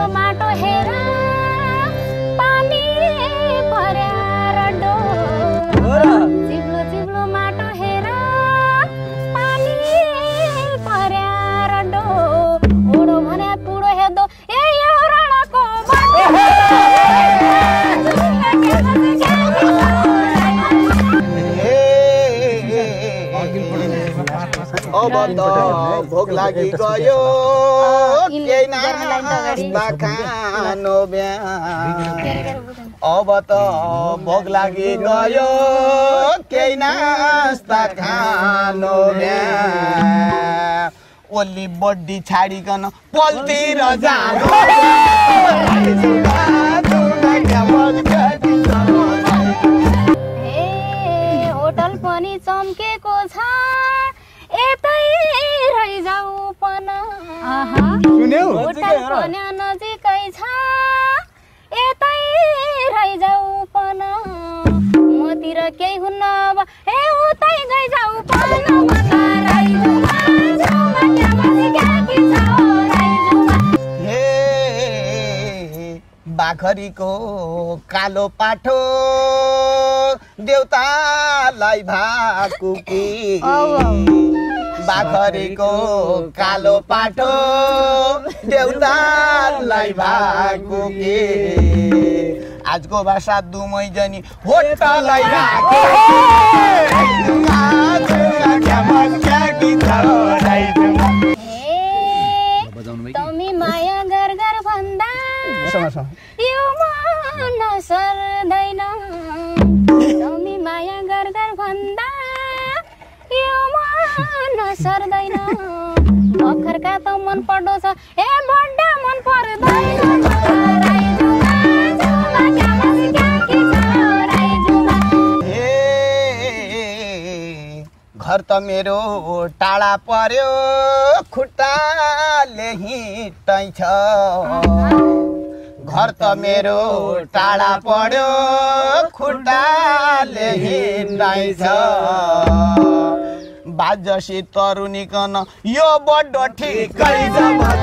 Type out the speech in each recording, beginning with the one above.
माटो हेर पानी पर्यार डो चिप्लो चिप्लो माटो हेर पानी पर्यार डो ओडो भने पुडो हेर्दो ए यो रणको अब त भोक लागि गयो केही नास्ता खानु अब त भोक लागि गयो केही नास्ता खानु ओली बड्डी छाडिकन पल्तिर जानु होटल पनि चम्केको छ यतै रहिजाऊ पन होटल पनि नजिकै छ यतै रहिजाऊ पन मतिर केही हुन्न अब ए उतै गइजाऊ पन बाखरीको कालो पाठो देउतालाई भाकु कि बाखरीको कालो पाठो देउतालाई भाकु कि आजको भाषा दुमै जनी होटलै राखे तमी माया गरगर भन्दा यो मन सर्दैन तमी माया गरगर भन्दा यो मन सर्दैन भर्खरका त मन पर्दो छ ए बड्डा मन पर्दैन घर त मेरो टाढा पर्यो खुट्टाले हिँड्छ घर त मेरो टाढा पर्यो खुट्टाले हिँड्छ बाजसी तरुनीकन यो बड्डो ठिकै छ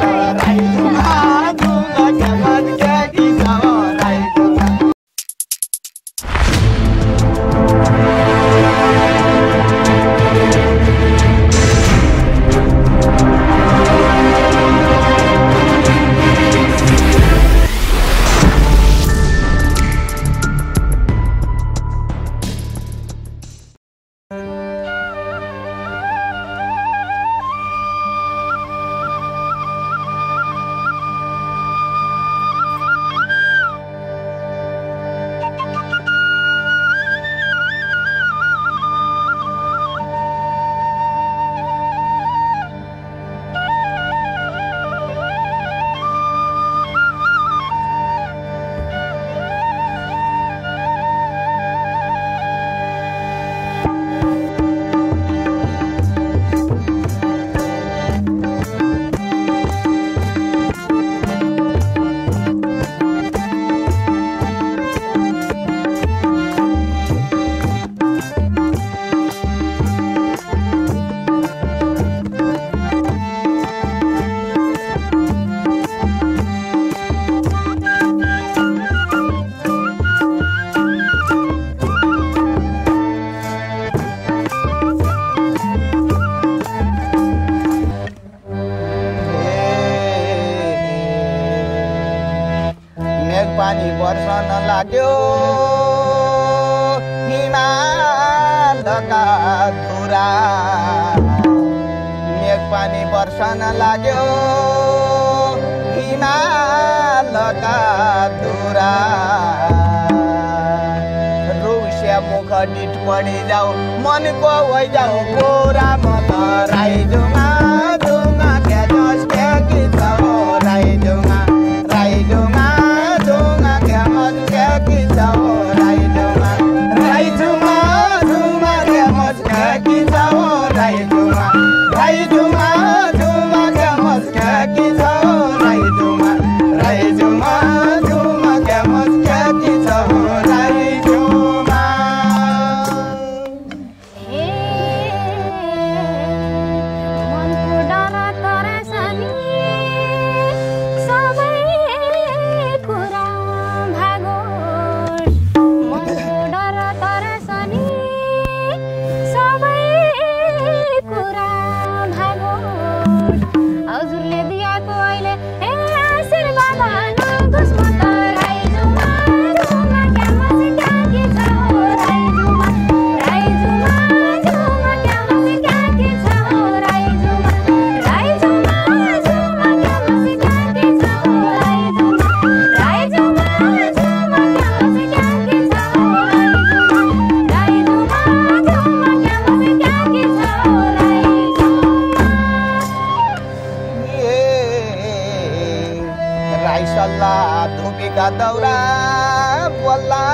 पानी वर्षन लाग्यो हिमालका धुरा मेघ पानी वर्षन लाग्यो हिमालका धुरा रुसिया मुख डिट पड़ी जाऊ मन को वही जाऊ गोरा मत राई जुमा जुमा क्या जोश क्या की जाओ राई जुमा हजुरले दिएको अहिले हे आशीर्वाद नगोस् म त राइजुमा झुमा क्यामस क्याकी छ हो राइजुमा राइजुमा झुमा क्यामस क्याकी छ हो राइजुमा राइजुमा झुमा क्यामस क्याकी छ हो राइजुमा राइजुमा झुमा क्यामस क्याकी छ हो राइजुमा राइजुमा झुमा क्यामस क्याकी छ हो राई सल्ला धुपीका दौरा बल्ला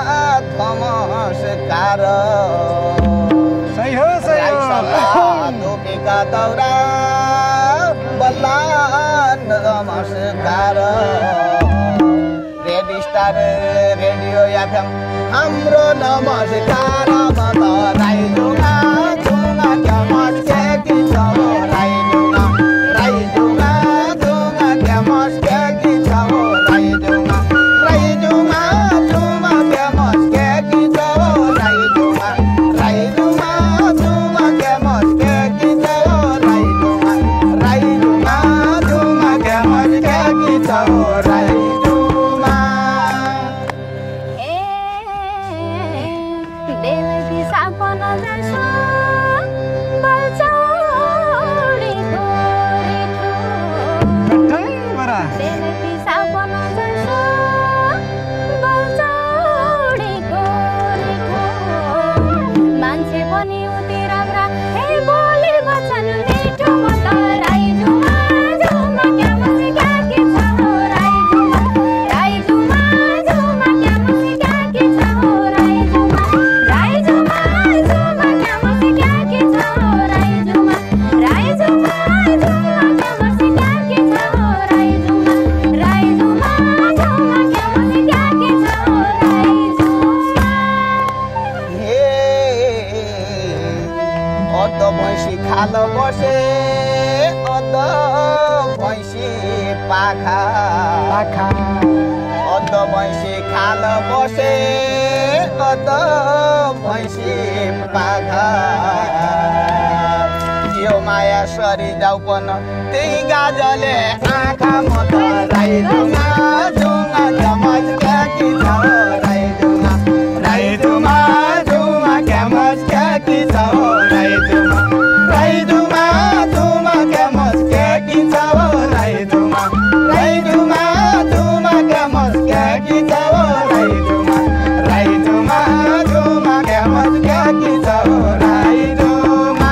नमस्कार सही हो राई सल्ला धुपीका दौरा बल्ला नमस्कार रेड स्टार रेडियो एफएम हाम्रो नमस्कार म त राइजुमा झुमा क्यामस क्याकी छ हो राइजुमा राइजुमा झुमा क्यामस क्याकी छ हो राइजुमा राइजुमा झुमा क्यामस क्याकी छ हो राइजुमा राइजुमा झुमा क्यामस क्याकी छ हो राइजुमा राइजुमा झुमा क्यामस क्याकी छ हो राइजुमा बेलुकी सपना जसो बल्छौडीको रिठो बेलुकी सपना जसो बल्छौडीको रिठो मान्छे पनि उति राम्रा हे बोली बचन मिठो म त राइजुमा झुमा क्यामस क्याकी छ हो राइजुमा राइजुमा झुमा क्यामस क्याकी छ हो राइजुमा राइजुमा झुमा क्यामस क्याकी छ हो राइजुमा राइजुमा झुमा क्यामस क्याकी छ हो राइजुमा राइजुमा झुमा क्यामस क्याकी छ हो राइजुमा अद भैँसी खाल बसे अद भैँसी पाखा अद भैँसी खाल बसे अद भैँसी पाखा यो माया सरी जाऊ पन त्यही गाजले आँखा म त राइजुमा झुमा क्यामस क्याकी छ हो राइजुमा राइजुमा झुमा क्यामस क्याकी छ हो राइजुमा राइजुमा झुमा क्यामस क्याकी छ हो राइजुमा राइजुमा झुमा क्यामस क्याकी छ हो राइजुमा राइजुमा झुमा क्यामस क्याकी छ हो राइजुमा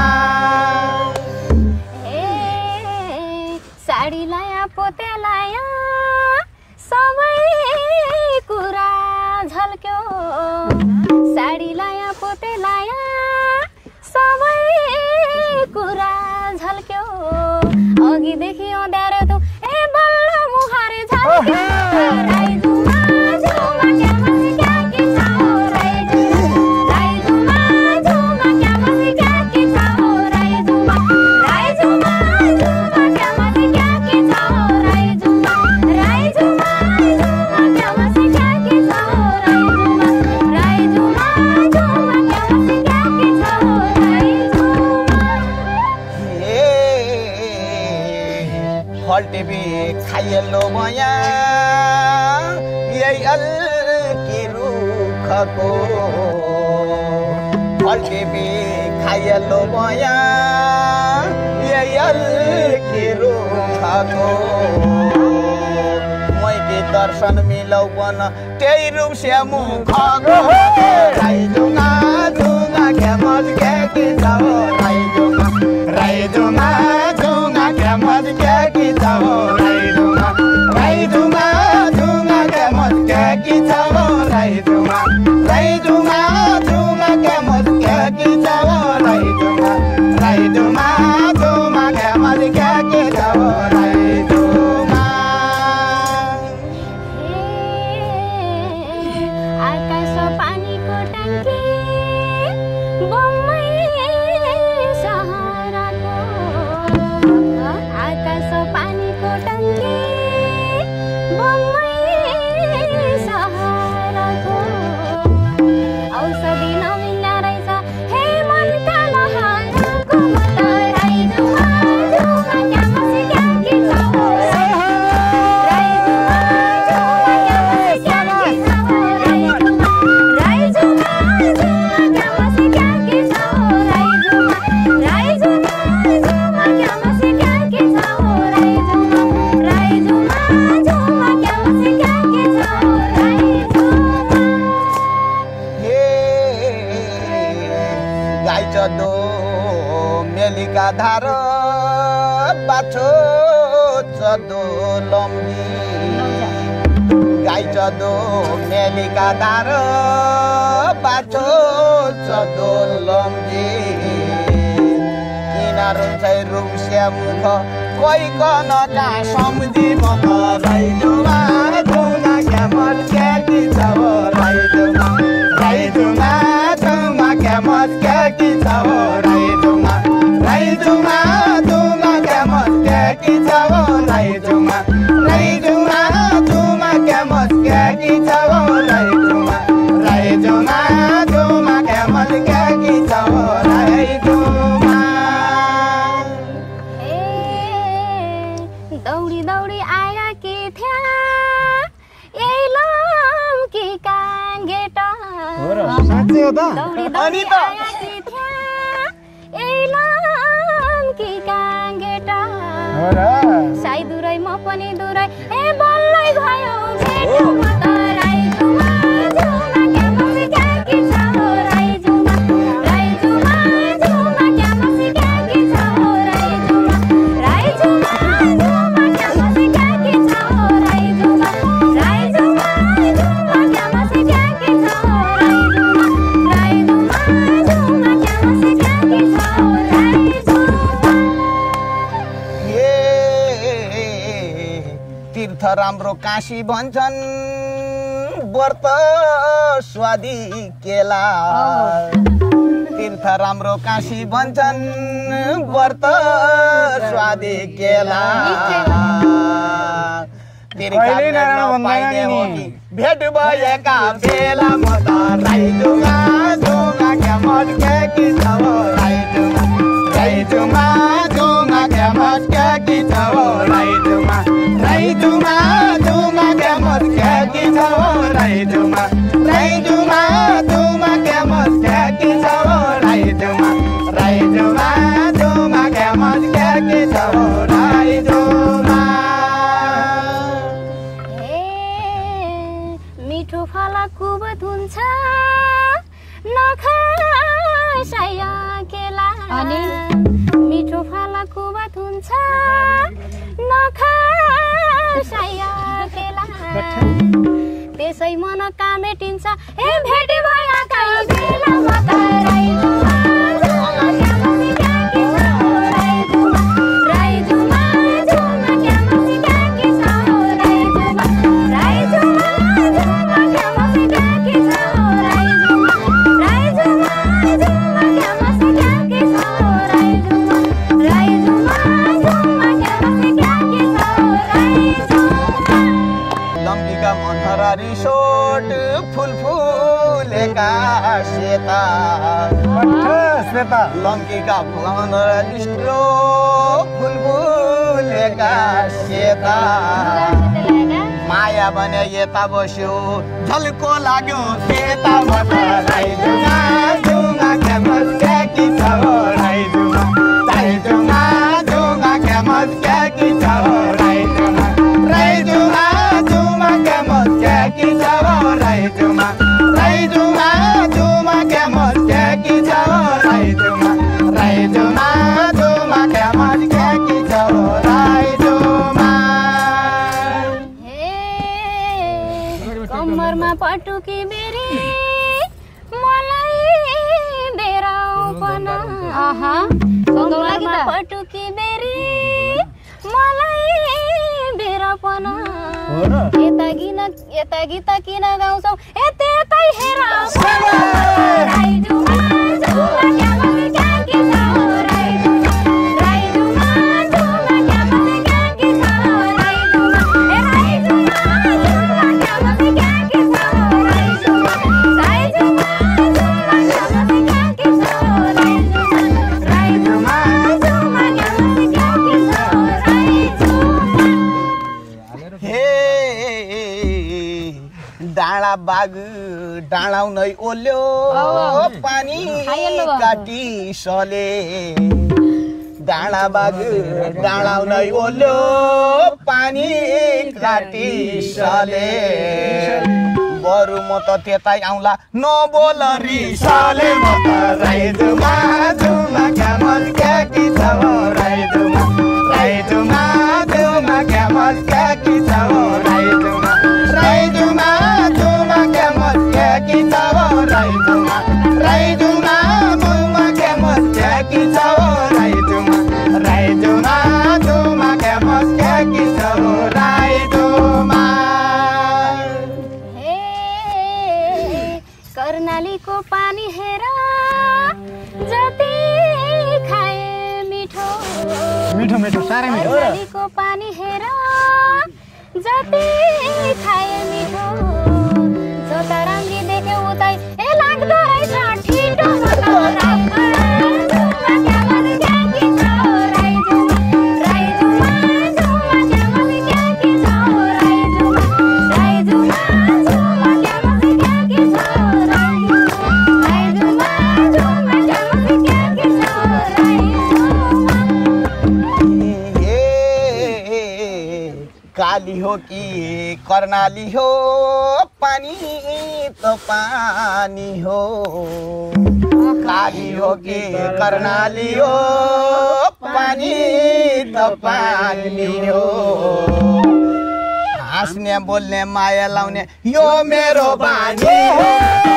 साडी लाया पोते लाया सबै कुरा झल्क्यो साडी लाया पोते लाया सबै कुरा झल्क्यो अघिदेखि अँध्यारो त ए बल्ल मुहारे झल्क्यो राइजुमा झुमा क्यामस क्याकी छ हो राइजुमा राइजुमा झुमा क्यामस क्याकी छ हो राइजुमा राइजुमा झुमा क्यामस क्याकी छ हो राइजुमा राइजुमा झुमा क्यामस क्याकी छ हो राइजुमा राइजुमा झुमा क्यामस क्याकी छ हो राइजुमा फल टिभी खाइलो मया यही अल्की रुखको फल टिभी खाइलो मया यही अल्की रुखको मैके दर्शन मिलौ पन त्यही रूप से मुखको राइजुमा झुमा क्यामस क्याकी छ हो राइजुमा राइजुमा झुमा क्यामस क्याकी छ हो राइजुमा राइजुमा झुमा क्यामस क्याकी छ हो राइजुमा राइजुमा झुमा क्यामस क्याकी छ हो राइजुमा राइजुमा झुमा क्यामस क्याकी छ हो राइजुमा आकाश पानीको टंकी बम्बई सहाराको आकाश पानीको टंकी बम्बई सहाराको औषधि नमिल्दा रहेछ हे मनका लहरको म त राइजुमा झुमा चदो लम्बी गाई चदो मेलिका दार बाछो चदो लम्बी किनारो चाहिँ रुम्स्या मुख कोही कनका सम्झी म त राइजुमा जुमा क्यामल क्याकी छ हो राइजुमा राइजुमा जुमा क्यामल क्याकी छ हो राइजुमा राइजुमा जुमा क्यामल क्याकी छ हो राइजुमा राइजुमा जुमा क्यामल क्याकी छ हो राइजुमा राइजुमा जुमा क्यामल क्याकी छ हो राइजुमा दौडी दौडी आया कि थिया यही लम्की काङ्गेटा साँच्चै हो त दौडी दौडी आया कि थिया यही लम्की काङ्गेटा साई दुरै म पनि दुरै ए बल्लै भयो भेट्यो म त राइजुमा जुमा क्यामल क्याकी छ हो राइजुमा राइजुमा जुमा क्यामल क्याकी छ हो राइजुमा राइजुमा जुमा क्यामल क्याकी छ हो राइजुमा राइजुमा जुमा क्यामल क्याकी छ हो राइजुमा राइजुमा जुमा क्यामल क्याकी छ हो राइजुमा तीर्थ राम्रो काशी भन्छन् व्रत स्वादी केला तीर्थ राम्रो काशी भन्छन् व्रत स्वादी केला भेट भएका बेला म त राइजुमा जुमा क्यामल क्याकी छ हो राइजुमा राइजुमा जुमा क्यामल क्याकी छ हो राइजुमा राइजुमा जुमा क्यामल क्याकी छ हो राइजुमा राइजुमा जुमा क्यामल क्याकी छ हो राइजुमा राइजुमा जुमा क्यामल क्याकी छ हो राइजुमा मिठो फला कुबत हुन्छ नखाया केला अनि मिठो फला कुबत हुन्छ नखाया केला त्यसै मन कामेटिन्छ ए भेटे भएका बेला म त राइजुमा जुमा क्यामल क्याकी छ हो राइजुमा राइजुमा जुमा क्यामल क्याकी छ हो राइजुमा राइजुमा जुमा क्यामल क्याकी छ हो राइजुमा राइजुमा जुमा क्यामल क्याकी छ हो राइजुमा राइजुमा जुमा क्यामल क्याकी छ हो राइजुमा लम्कीका मनहरा रिसोर्ट फुलेका सेता लम्कीका मनहरा रिसोर्ट फुलेका सेता माया भने यता बस्यो झल्को लाग्यो त्यता म त राइजुमा जुमा क्यामल क्याकी छ हो राइजुमा राइजुमा जुमा क्यामल क्याकी छ हो राइजुमा राइजुमा जुमा क्यामल क्याकी छ हो राइजुमा राइजुमा जुमा क्यामल क्याकी छ हो राइजुमा राइजुमा जुमा क्यामल क्याकी छ हो राइजुमा कम्मरमा पटुकी बेरी मलाई बेराउपन कम्मरमा पटुकी बेरी मलाई बेराउपन यता गीत किन गाउँछौ ए त्यतै हेर राइजुमा जुमा क्यामल क्याकी छ हो राइजुमा राइजुमा जुमा क्यामल क्याकी छ हो राइजुमा ए राइजुमा जुमा क्यामल क्याकी छ हो राइजुमा राइजुमा जुमा क्यामल क्याकी छ हो राइजुमा राइजुमा जुमा क्यामल क्याकी छ हो राइजुमा हे डाँडा बाग डाँडाउनै ओल्यो पानी काटी सले डाँडा बाग डाँडाउनै ओल्यो पानी काटी सले बरु म त त्यतै आउँला नबोल रिसाले म त राइजुमा जुमा क्यामल क्याकी छ हो राइजुमा राइजुमा मिठो साह्रै मिठो नदीको पानी हेर जति खाए मिठो जोतरङ्गी देख्यो उतै ए लाग्दो रहेछ ठिटो काली हो कि कर्णाली हो पानी तो पानी हो काली हो कि कर्णाली हो पानी तो पानी हो हाँस्ने बोल्ने माया लाउने यो मेरो बानी हो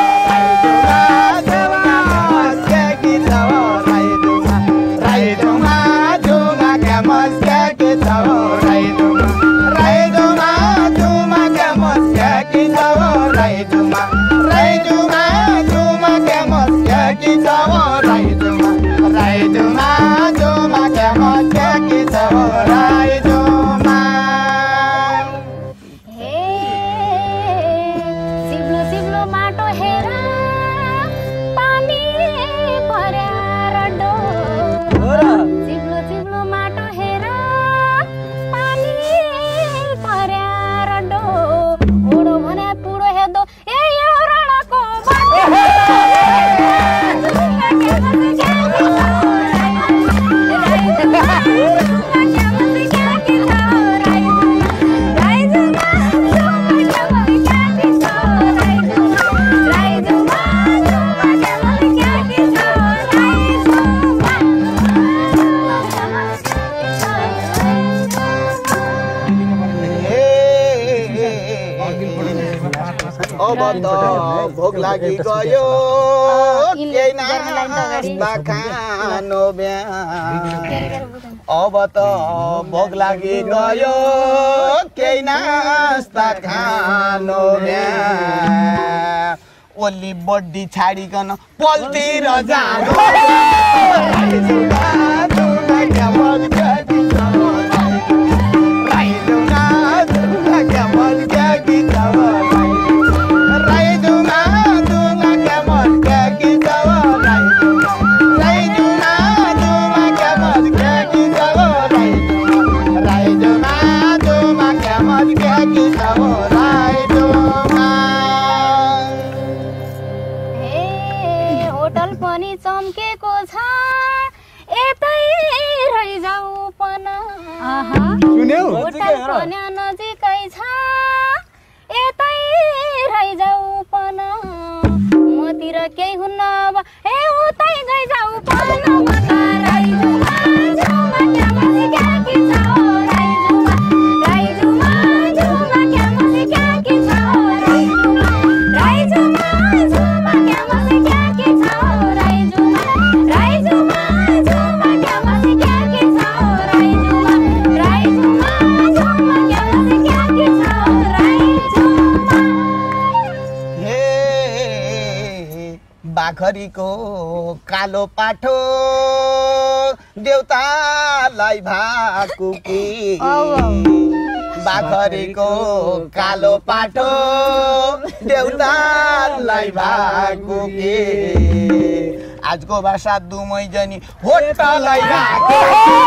भोग लागि गयो केही नास्ता खानु बिहान अब त भोग लागि गयो केही नास्ता खानु बिहान ओली बड्डी छाडिकन पल्तिर जानु होटल पनि चम्केको छ यतै रहिजाऊ पन होटल पनि नजिकै छ यतै रहिजाऊ पन मतिर केही हुन्न अब ए उतै गइजाऊ पन बाखरीको कालो पाठो देउतालाई भाकु कि बाखरीको कालो पाठो देउतालाई भाकु कि आजको भाषा दुमै जनी होटलै राखे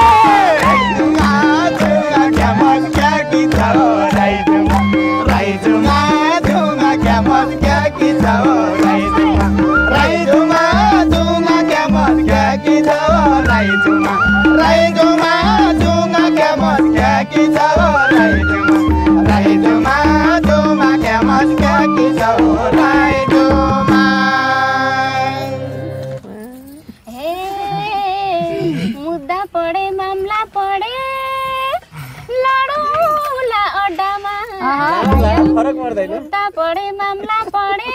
मुद्दा पढे मामला पढे लडौला अड्डामा मुद्दा पढे मामला पढे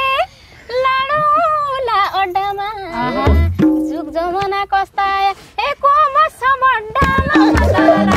लडौला अड्डामा जुग जमाना कस्ता ए कोमस मड्डामा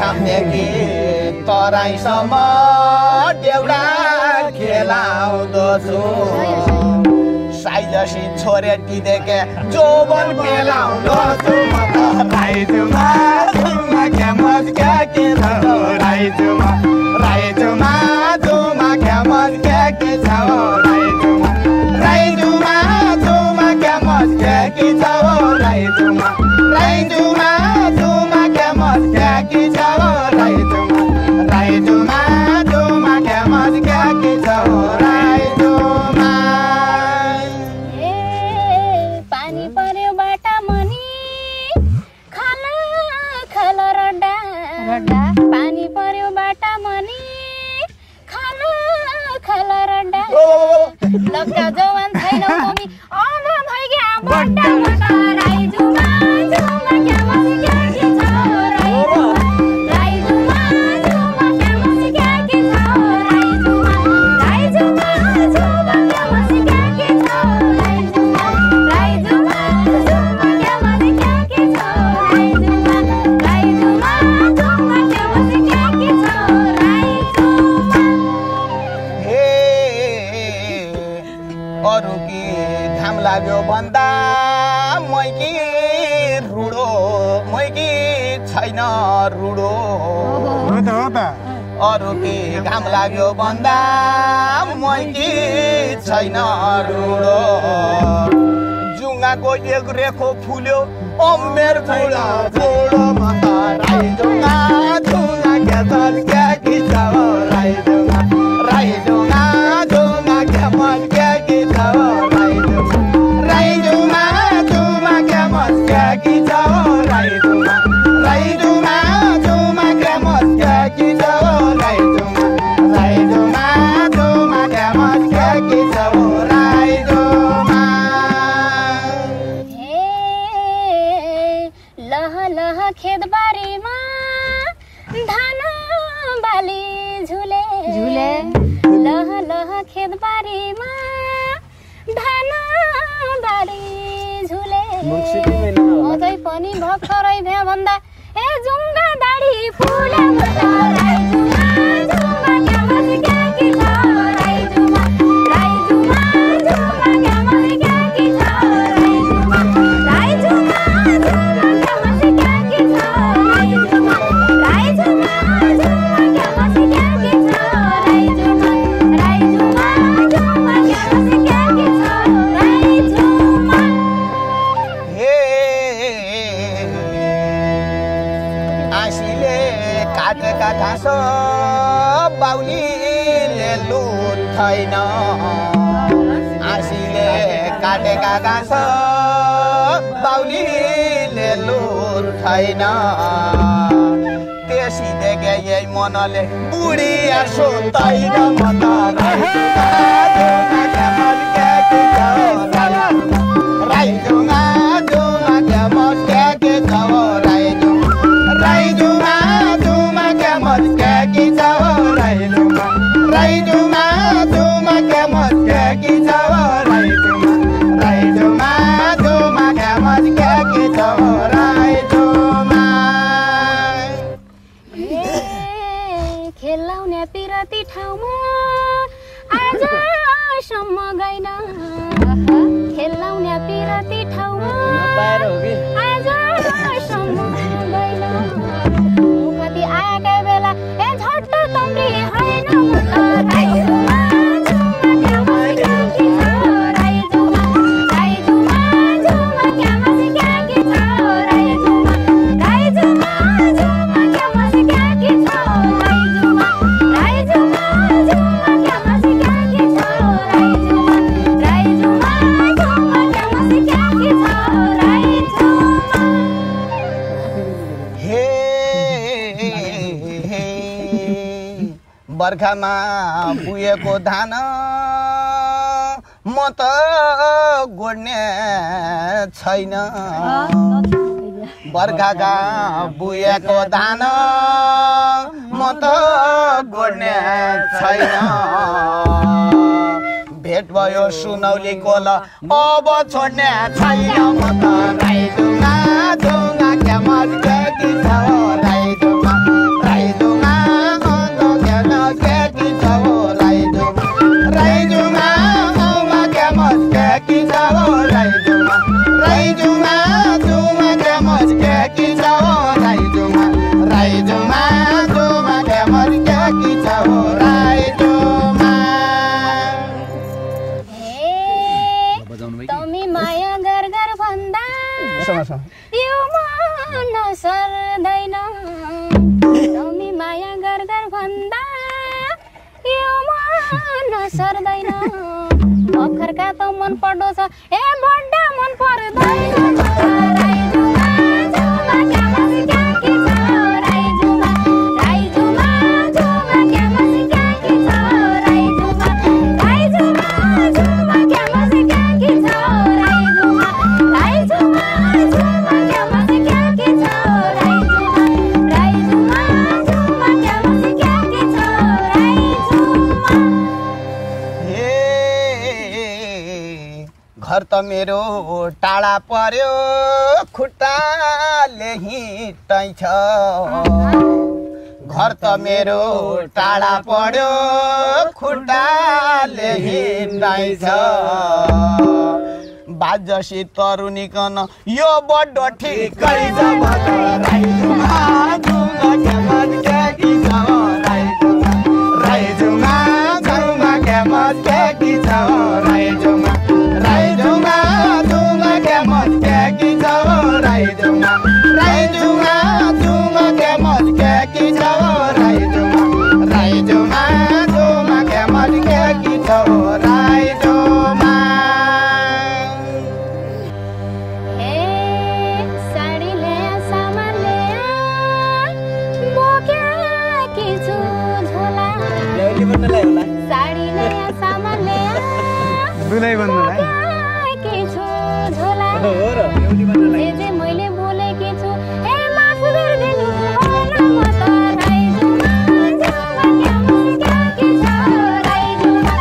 घामदेखि तराईसम्म देउडा खेलाउँदछु साइजसी छोरे टिदेके जोबन पेलाउँदछु म त राइजुमा जुमा क्यामस क्या के छ राइजुमा राइजुमा जुमा क्यामस क्या के छ राइजुमा राइजुमा जुमा क्यामस क्या के छ राइजुमा राइजुमा जुमा क्यामस क्या के छ राइजुमा राइजुमा जुमा क्यामस क्या के छ राइजुमा पानी पर्यो बाटा मनी खाला खाला रड्डा रड्डा पानी पर्यो बाटा मनी खाला खाला रड्डा लक्का जवान छैनौ तिमी आमा भइग्या बड्डा बड्डा राइजुमा जुमा क्यामस क्या के छ राइजुमा राइजुमा जुमा क्यामस क्या के छ राइजुमा राइजुमा जुमा क्यामस क्या के छ राइजुमा राइजुमा जुमा क्यामस क्या के छ राइजुमा राइजुमा जुमा क्यामस क्या के छ राइजुमा हे अरू कि घाम लाग्यो भन्दा मैकी रुडो मैकी छैन रुडो हो त अरू कि घाम लाग्यो भन्दा मैकी छैन रुडो जुङ्गाको एक रेखो फुल्यो अमेर फुला फुलो म त राइजुङा जुङ्गा क्यामस क्या के छ राइजुङा राइजुङा जुङ्गा क्यामस क्या के छ राइजुङा जुमा क्यामस क्या के छ राइजुङा राइजुङा जुमा क्यामस क्या के छ राइजुङा राइजुङा जुमा क्यामस क्या के छ राइजुङा हे लह लह खेतबारीमा धान बाली झुले झुले लह लह खेतबारीमा धान बाली झुले अझै पनि भर्खरै भ्या भन्दा ए जुङ्गा दाढी फुले राइजुमा जुमा क्यामस क्या के छ राइजुमा राइजुमा जुमा क्यामस क्या के छ राइजुमा राइजुमा जुमा क्यामस क्या के छ राइजुमा राइजुमा जुमा क्यामस क्या के छ राइजुमा राइजुमा जुमा क्यामस क्या के छ राइजुमा हे आँसीले काटेका घाँस बाउलीले लुट्दैन आँसीले काटेका घाँस बाउलीले लुट्दैन त्यसै देखे यही मनले बुढिया सुत्दैन म त राइजुङा जुमा क्यामस क्या के छ राइजुङा जुमा क्यामस क्या के छ राइजुङा राइजुङा जुमा क्यामस क्या के छ राइजुङा राइजुङा जुमा क्यामस क्या के छ राइजुङा खेलाउने पिरती ठाउँमा आजसम्म गइन खेलाउने पिरती ठाउँमा आजसम्म गइन कति आएका बेला ए झट्ट तम्री होइन म त राइजुमा जुमा क्यामस क्या के छ राइजुमा राइजुमा जुमा क्यामस क्या के छ राइजुमा राइजुमा जुमा क्यामस क्या के छ राइजुमा राइजुमा जुमा क्यामस क्या के छ राइजुमा राइजुमा जुमा क्यामस क्या के छ राइजुमा हे बर्खामा बुएको धान म त गोड्ने छैन बर्खाका बुएको धान म त गोड्ने छैन भेट भयो सुनौलीको ल अब छोड्ने छैन म त राइजुङा जुङा क्यामस क्या के छ राइजुङा यो मन सर्दैन तिमी माया गर गर भन्दा यो मन सर्दैन भर्खरका त मन पर्दो छ ए बड्डा मन पर्दैन राई जुमा जुमा क्या मसी क्या की छ राई जुमा जुमा क्या मसी क्या की छ राई जुमा जुमा क्या मसी क्या की छ राई जुमा क्या मसी क्या की छ राई जुमा क्या मसी क्या की छ राई जुमा घर त मेरो टाढा पर्यो खुट्टाले हिँड्छ घर त मेरो टाढा पर्यो खुट्टाले हिँड्छ बाजसी तरुनिकन यो बड्डो ठिकै छ राई जुमा जुमा क्या मत क्या की छ राई जुमा जुमा क्या मत क्या की छ राई जुमा जुमा क्या मत क्या की छ राई जुमा जुमा क्या मत क्या की छ राई जुमा जुमा क्या मत क्या की छ राई जुमा साडी ले सामान ले बोक्या कि छु झोला साडी ले सामान ले दुलै भन्नुलाई कि छु झोला जे मैले बोलेकी छु ए माफ गरिदिनु होला म त राई जुमा जुमा क्या मसी क्या की छ राई जुमा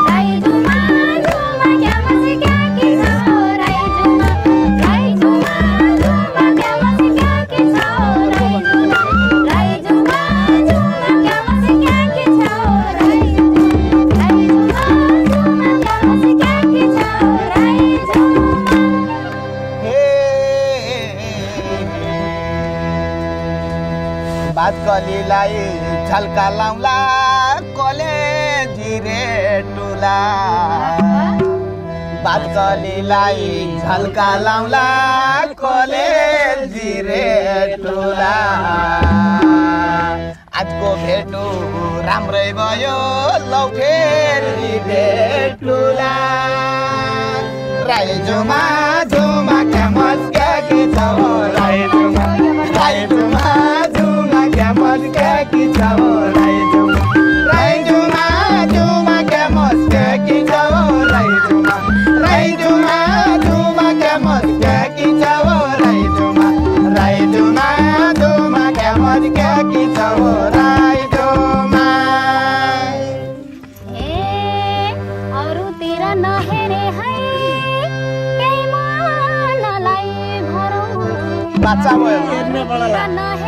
क्या मसी क्या की छ राई जुमा क्या मसी क्या की छ राई जुमा क्या मसी क्या की छ राई जुमा क्या मसी क्या की छ राई जुमा बात कलीलाई झल्का लाउला कलेजी रे टुला बात कलीलाई झल्का लाउला कलेजी रे टुला आजको भेटु राम्रै भयो लौ फेरि भेटुला राई जुमा जुमा क्या मत क्या की छ राई जुमा जुमा क्या मत क्या की छ राई जुमा क्या मत क्या की छ राई जुमा क्या मत क्या की छ राई जुमा क्या मत क्या की छ राई जुमा अरूतिर नहेरे है केही मनलाई भरौ बाचा भयो नहेरे